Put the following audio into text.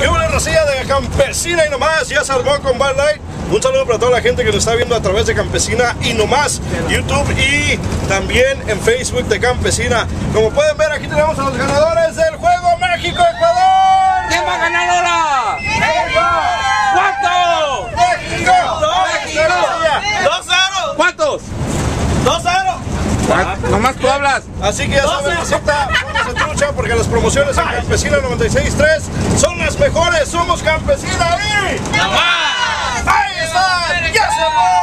¡Qué buena racilla de Campesina y Nomás! Ya se armó con Bud Light. Un saludo para toda la gente que nos está viendo a través de Campesina y Nomás, YouTube y también en Facebook de Campesina. Como pueden ver, aquí tenemos a los ganadores del juego México-Ecuador. ¿Quién va a ganar ahora? ¡México! ¿Cuánto? ¡México! ¡México! 2-0. ¿Cuántos? 2-0. Nomás tú hablas. Así que ya saben, visita, pónganse trucha porque las promociones en Campesina 96.3 son las mejores. Somos Campesina y... ¡Nomás! ¡Ahí está! ¡Ya se fue!